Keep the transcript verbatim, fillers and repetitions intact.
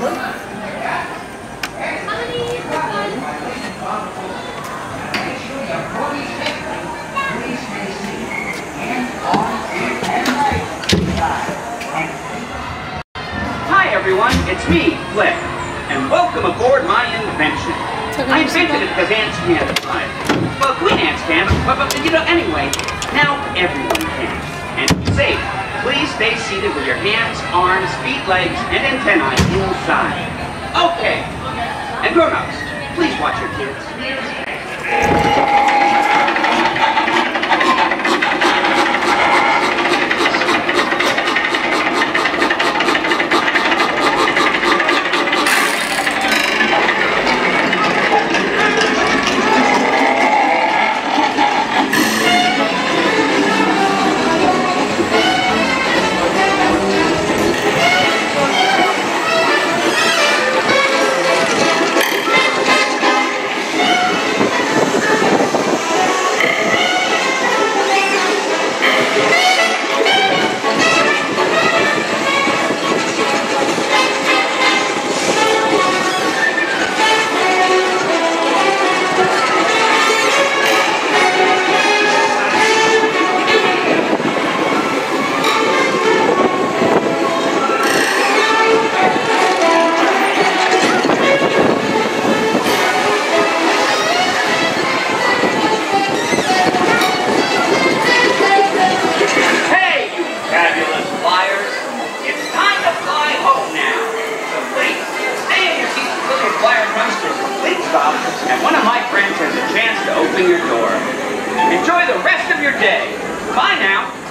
Hi everyone, it's me, Flik, and welcome aboard my invention. I invented it because ants can't fly. Well, queen ants can, but, but you know, anyway, now everyone can. And to be safe, please stay seated with your hands, arms, feet, legs, and antennae inside. Okay, and grown-ups, please watch your kids. And one of my friends has a chance to open your door. Enjoy the rest of your day. Bye now.